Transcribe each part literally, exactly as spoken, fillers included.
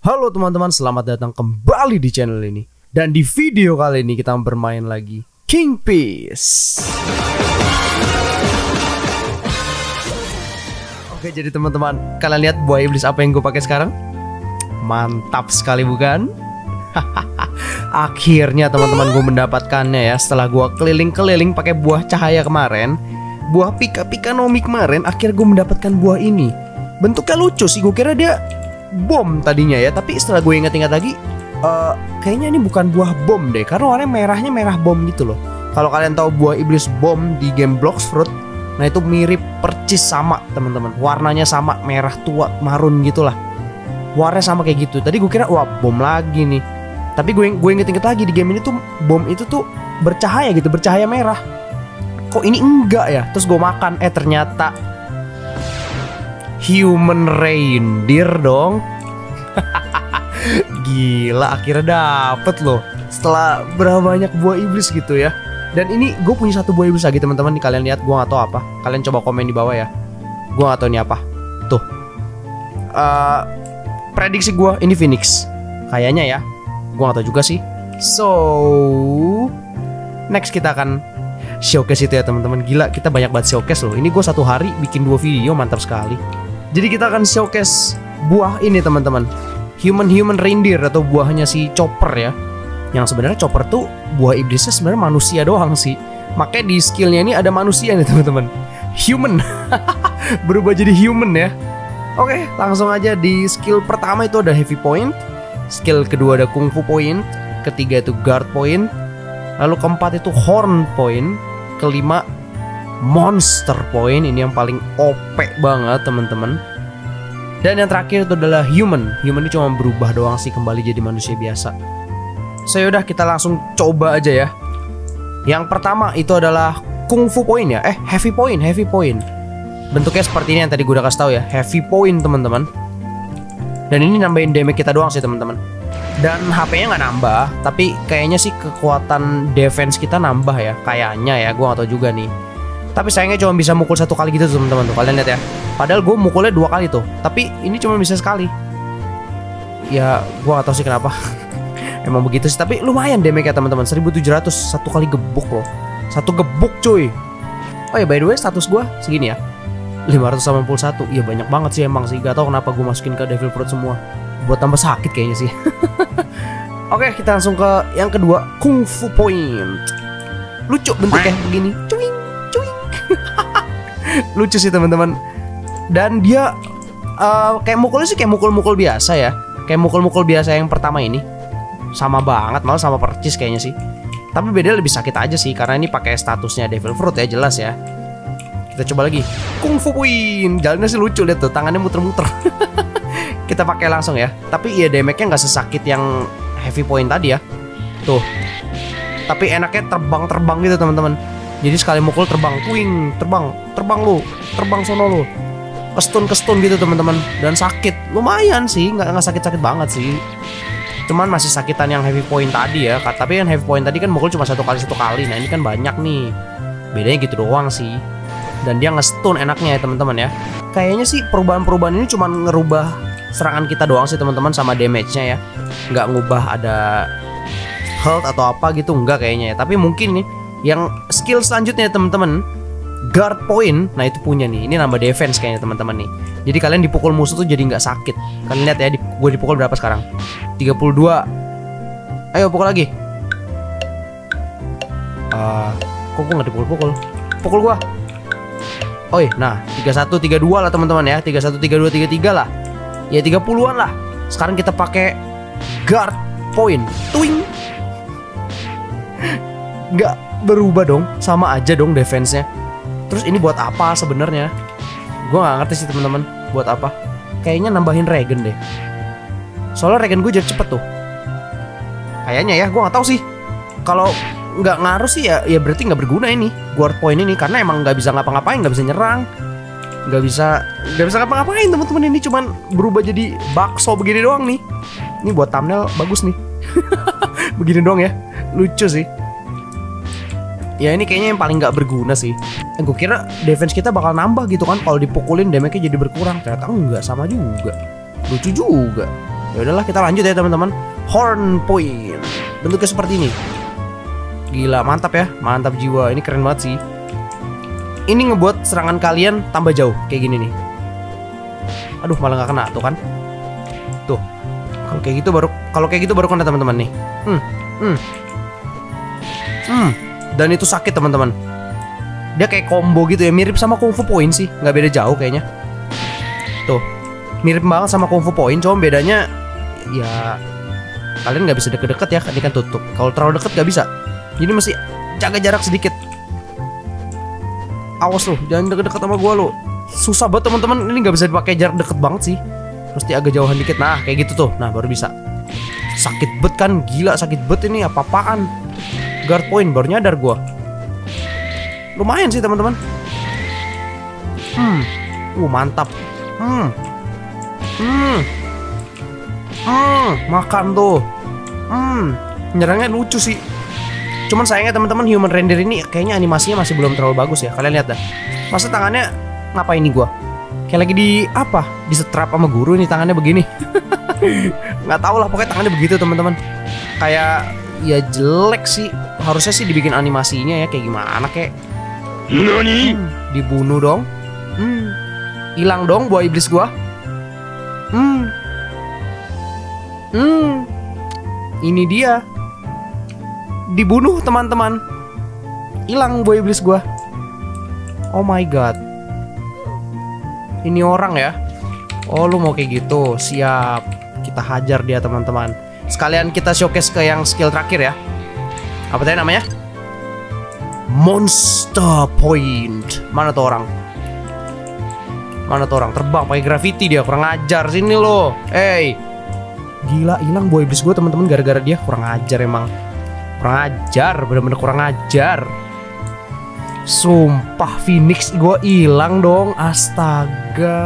Halo teman-teman, selamat datang kembali di channel ini. Dan di video kali ini kita bermain lagi King Peace. Oke, jadi teman-teman, kalian lihat buah iblis apa yang gue pakai sekarang? Mantap sekali bukan? Akhirnya teman-teman gue mendapatkannya ya. Setelah gue keliling-keliling pakai buah cahaya kemarin, buah pika-pika nomi kemarin, akhirnya gue mendapatkan buah ini. Bentuknya lucu sih, gue kira dia bom tadinya ya, tapi setelah gue ingat-ingat lagi, uh, kayaknya ini bukan buah bom deh, karena warnanya merahnya merah bom gitu loh. Kalau kalian tahu buah iblis bom di game Blox Fruit, nah itu mirip percis sama teman-teman, warnanya sama, merah tua marun gitulah, warnanya sama kayak gitu. Tadi gue kira wah bom lagi nih, tapi gue gue inget-inget lagi di game ini tuh bom itu tuh bercahaya gitu, bercahaya merah. Kok ini enggak ya? Terus gue makan, eh ternyata human reindeer dong. Gila, akhirnya dapet loh setelah berapa banyak buah iblis gitu ya. Dan ini gue punya satu buah iblis lagi teman-teman. Nih kalian lihat, gue gak tahu apa. Kalian coba komen di bawah ya. Gue gak tahu ini apa. Tuh uh, prediksi gue ini Phoenix kayaknya ya. Gue gak tahu juga sih. So next kita akan showcase itu ya teman-teman. Gila, kita banyak banget showcase loh. Ini gue satu hari bikin dua video, mantap sekali. Jadi kita akan showcase buah ini teman-teman, Human Human Reindeer atau buahnya si Chopper ya. Yang sebenarnya Chopper tuh buah iblisnya sebenarnya manusia doang sih. Makanya di skillnya ini ada manusia nih teman-teman. Human. Berubah jadi human ya. Oke, langsung aja di skill pertama itu ada Heavy Point. Skill kedua ada Kung Fu Point. Ketiga itu Guard Point. Lalu keempat itu Horn Point. Kelima Monster Point, ini yang paling O P banget teman-teman. Dan yang terakhir itu adalah Human. Human ini cuma berubah doang sih, kembali jadi manusia biasa. So yaudah, kita langsung coba aja ya. Yang pertama itu adalah Kung Fu Point ya. Eh Heavy Point, Heavy Point. Bentuknya seperti ini yang tadi gue udah kasih tahu ya, Heavy Point teman-teman. Dan ini nambahin damage kita doang sih teman-teman. Dan H P-nya nggak nambah, tapi kayaknya sih kekuatan defense kita nambah ya, kayaknya ya, gue gak tahu juga nih. Tapi sayangnya cuma bisa mukul satu kali gitu teman-teman tuh, kalian lihat ya. Padahal gue mukulnya dua kali tuh, tapi ini cuma bisa sekali. Ya gue gak tahu sih kenapa. Emang begitu sih, tapi lumayan damage ya teman-teman, seribu tujuh ratus satu kali gebuk loh. Satu gebuk cuy. Oh ya by the way, status gue segini ya, lima ratus sembilan puluh satu. Iya banyak banget sih emang sih, gak tahu kenapa gue masukin ke Devil Fruit semua. Buat tambah sakit kayaknya sih. Oke, kita langsung ke yang kedua, Kung Fu Point. Lucu bentuknya begini, cuing cuing. Lucu sih teman-teman. Dan dia uh, kayak mukulnya sih kayak mukul-mukul biasa ya, kayak mukul-mukul biasa yang pertama ini. Sama banget, malah sama percis kayaknya sih. Tapi beda lebih sakit aja sih, karena ini pakai statusnya Devil Fruit ya, jelas ya. Kita coba lagi, Kung Fu Point. Jalannya sih lucu, lihat tuh, tangannya muter-muter. Kita pakai langsung ya. Tapi ya damage-nya nggak sesakit yang Heavy Point tadi ya. Tuh. Tapi enaknya terbang-terbang gitu teman-teman. Jadi sekali mukul terbang, wing, terbang, terbang lu, terbang sono lu. Kestun-kestun gitu teman-teman. Dan sakit, lumayan sih, nggak nggak sakit-sakit banget sih. Cuman masih sakitan yang Heavy Point tadi ya. Tapi yang Heavy Point tadi kan mukul cuma satu kali satu kali. Nah ini kan banyak nih. Bedanya gitu doang sih. Dan dia ngestun enaknya ya teman-teman ya. Kayaknya sih perubahan-perubahan ini cuma ngerubah serangan kita doang sih teman-teman, sama damage-nya ya. Nggak ngubah ada health atau apa gitu, enggak kayaknya ya. Tapi mungkin nih yang skill selanjutnya teman-teman, Guard Point. Nah itu punya nih, ini nambah defense kayaknya teman-teman nih. Jadi kalian dipukul musuh tuh jadi nggak sakit. Kalian lihat ya, di, gue dipukul berapa sekarang? tiga puluh dua. Ayo pukul lagi. uh, Kok gue nggak dipukul-pukul? Pukul gue. Oh iya, nah tiga puluh satu, tiga puluh dua lah teman-teman ya. tiga puluh satu, tiga puluh dua, tiga puluh tiga lah. Ya tiga puluhan lah. Sekarang kita pakai Guard Point. Twing. Nggak berubah dong, sama aja dong defense-nya. Terus ini buat apa sebenarnya? Gue nggak ngerti sih teman-teman. Buat apa? Kayaknya nambahin regen deh. Soalnya regen gue jadi cepet tuh. Kayaknya ya, gue nggak tahu sih. Kalau nggak ngaruh sih ya, ya berarti nggak berguna ini Guard Point ini, karena emang nggak bisa ngapa-ngapain, nggak bisa nyerang, nggak bisa nggak bisa ngapa-ngapain teman-teman. Ini cuman berubah jadi bakso begini doang nih. Ini buat thumbnail bagus nih. Begini doang ya, lucu sih. Ya ini kayaknya yang paling nggak berguna sih. Eh, gue kira defense kita bakal nambah gitu kan, kalau dipukulin damage-nya jadi berkurang. Ternyata enggak, sama juga. Lucu juga. Ya udahlah, kita lanjut ya teman-teman. Horn point. Bentuknya seperti ini. Gila, mantap ya. Mantap jiwa. Ini keren banget sih. Ini ngebuat serangan kalian tambah jauh kayak gini nih. Aduh, malah nggak kena tuh kan. Tuh. Kalau kayak gitu baru kalau kayak gitu baru kena teman-teman nih. Hmm. Hmm. Hmm. Dan itu sakit teman-teman. Dia kayak combo gitu ya, mirip sama Kung Fu Point sih, nggak beda jauh kayaknya. Tuh, mirip banget sama Kung Fu Point, cuma bedanya ya kalian nggak bisa deket-deket ya, ini kan tutup. Kalau terlalu deket nggak bisa, jadi mesti jaga jarak sedikit. Awas loh, jangan deket-deket sama gua lo. Susah banget teman-teman, ini nggak bisa dipakai jarak deket banget sih. Mesti agak jauhan dikit, nah kayak gitu tuh, nah baru bisa. Sakit bet kan, gila sakit bet ini apa-apaan. Guard point, baru nyadar gua. Lumayan sih teman-teman. Hmm, uh mantap. Hmm, hmm, hmm, makan tuh. Hmm, nyerangnya lucu sih. Cuman sayangnya teman-teman, human render ini kayaknya animasinya masih belum terlalu bagus ya. Kalian lihat dah. Masa tangannya ngapain nih gua? Kayak lagi di apa? Di setrap sama guru nih tangannya begini. Nggak tahu lah, pokoknya tangannya begitu teman-teman. Kayak ya jelek sih. Harusnya sih dibikin animasinya ya, kayak gimana kayak. Nani? Hmm, dibunuh dong. Hmm. Hilang dong buah iblis gua. Hmm. Hmm. Ini dia. Dibunuh teman-teman. Hilang buah iblis gua. Oh my god. Ini orang ya. Oh, lu mau kayak gitu. Siap. Kita hajar dia teman-teman. Sekalian kita showcase ke yang skill terakhir ya. Apa tadi namanya? Monster point. Mana tuh orang? Mana tuh orang? Terbang pakai gravity dia, kurang ajar sini lo. Hey. Gila, hilang buah iblis gue teman-teman gara-gara dia, kurang ajar emang. Kurang ajar, bener-bener kurang ajar. Sumpah Phoenix gue hilang dong. Astaga.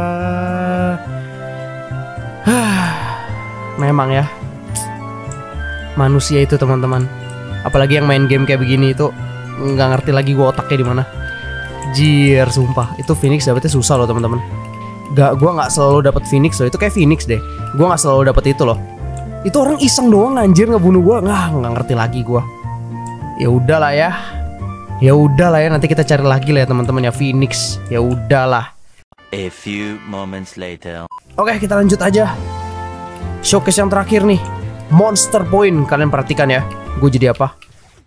Memang ya. Manusia itu teman-teman. Apalagi yang main game kayak begini itu nggak ngerti lagi gue otaknya di mana. Jir, sumpah itu Phoenix dapetnya susah loh teman-teman. Gak, gue nggak selalu dapet Phoenix loh. Itu kayak Phoenix deh. Gue nggak selalu dapet itu loh. Itu orang iseng doang anjir ngebunuh gue. Nggak, nggak ngerti lagi gue. Ya udahlah ya. Ya udahlah ya. Nanti kita cari lagi lah ya teman-teman ya Phoenix. Ya udahlah. A few moments later. Oke, kita lanjut aja. Showcase yang terakhir nih. Monster point. Kalian perhatikan ya. Gue jadi apa?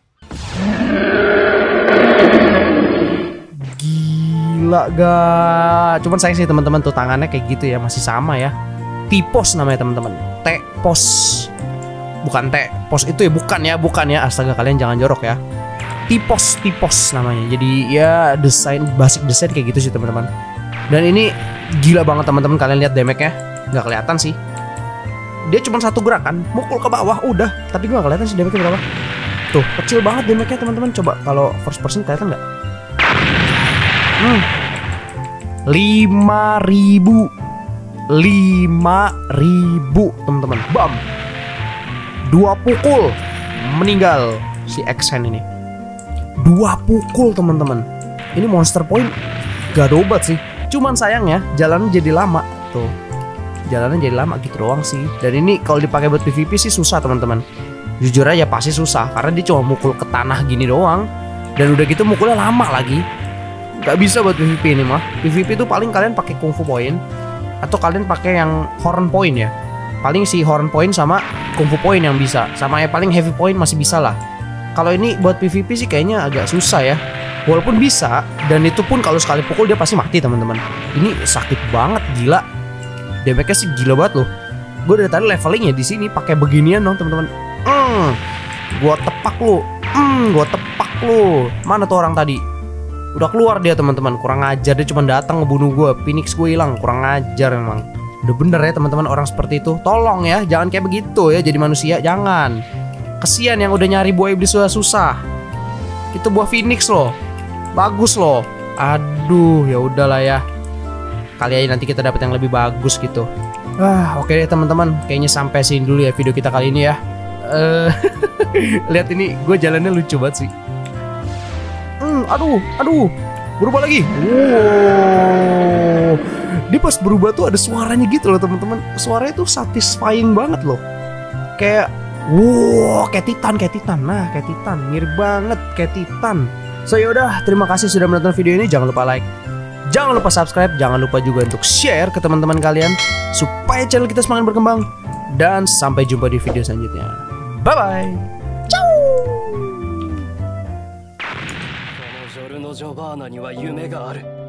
Gila gak. Cuman sayang sih teman-teman tuh tangannya kayak gitu ya. Masih sama ya. T-pose namanya teman-teman. T-pose. Bukan T-pose itu ya. Bukan ya. Bukan ya. Astaga, kalian jangan jorok ya. T-pose. T-pose namanya. Jadi ya desain, basic desain kayak gitu sih teman-teman. Dan ini gila banget teman-teman. Kalian lihat damage-nya. Gak kelihatan sih. Dia cuma satu gerakan, mukul ke bawah udah. Tapi gue gak kelihatan sih damage-nya berapa. Tuh, kecil banget damage-nya teman-teman. Coba kalau first person kelihatan nggak? Hmm. lima ribu. lima ribu teman-teman. Bam. Dua pukul meninggal si X-Hand ini. Dua pukul teman-teman. Ini monster point gak ada obat sih. Cuman sayangnya jalannya jadi lama. Tuh, jalannya jadi lama gitu doang sih. Dan ini kalau dipakai buat P V P sih susah teman-teman. Jujur aja pasti susah karena dia cuma mukul ke tanah gini doang. Dan udah gitu mukulnya lama lagi. Gak bisa buat P V P ini mah. P V P itu paling kalian pakai Kung Fu Point atau kalian pakai yang Horn Point ya. Paling si Horn Point sama Kung Fu Point yang bisa. Sama ya paling Heavy Point masih bisa lah. Kalau ini buat P V P sih kayaknya agak susah ya. Walaupun bisa, dan itu pun kalau sekali pukul dia pasti mati teman-teman. Ini sakit banget, gila. Damage-nya sih gila banget loh. Gue dari tadi levelingnya di sini pakai beginian dong teman-teman. Hmm, gua tepak lu. Hmm, gua tepak lu. Mana tuh orang tadi? Udah keluar dia teman-teman. Kurang ajar, dia cuma datang ngebunuh gue. Phoenix gue hilang. Kurang ajar memang. Udah bener ya teman-teman orang seperti itu. Tolong ya, jangan kayak begitu ya jadi manusia. Jangan. Kesian yang udah nyari buah iblis sudah susah. Itu buah Phoenix loh. Bagus loh. Aduh, ya udahlah ya. Kali aja nanti kita dapat yang lebih bagus gitu. Ah, oke deh teman-teman. Kayaknya sampai sini dulu ya video kita kali ini ya. Uh, lihat ini, gue jalannya lucu banget sih. Hmm, aduh, aduh, berubah lagi. Wow. Dia pas berubah tuh ada suaranya gitu loh teman-teman. Suaranya tuh satisfying banget loh. Kayak wow, kayak Titan, kayak Titan. Nah, kayak Titan, mirip banget kayak Titan. So yaudah, terima kasih sudah menonton video ini. Jangan lupa like, jangan lupa subscribe, jangan lupa juga untuk share ke teman-teman kalian supaya channel kita semakin berkembang. Dan sampai jumpa di video selanjutnya. Bye bye. Ciao. ジョルノ・ジョバーナには夢がある。